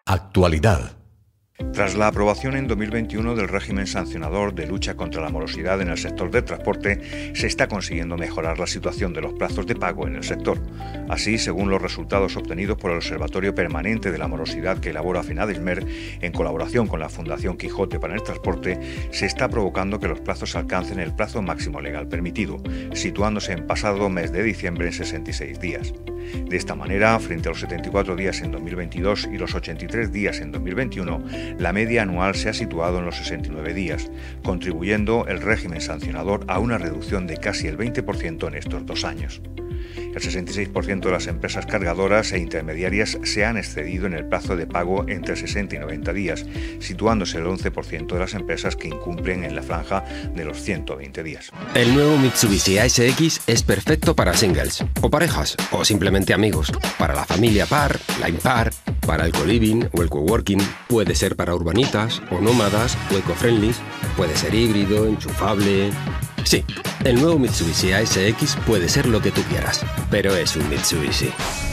Actualidad. Tras la aprobación en 2021 del régimen sancionador de lucha contra la morosidad en el sector del transporte, se está consiguiendo mejorar la situación de los plazos de pago en el sector. Así, según los resultados obtenidos por el Observatorio Permanente de la Morosidad que elabora FENADISMER, en colaboración con la Fundación Quijote para el Transporte, se está provocando que los plazos alcancen el plazo máximo legal permitido, situándose en pasado mes de diciembre en 66 días. De esta manera, frente a los 74 días en 2022 y los 83 días en 2021, la media anual se ha situado en los 69 días, contribuyendo el régimen sancionador a una reducción de casi el 20% en estos 2 años. El 66% de las empresas cargadoras e intermediarias se han excedido en el plazo de pago entre 60 y 90 días, situándose el 11% de las empresas que incumplen en la franja de los 120 días. El nuevo Mitsubishi ASX es perfecto para singles, o parejas, o simplemente amigos, para la familia par, la impar, para el co-living o el coworking, puede ser para urbanitas o nómadas o eco-friendly, puede ser híbrido, enchufable... Sí, el nuevo Mitsubishi ASX puede ser lo que tú quieras, pero es un Mitsubishi.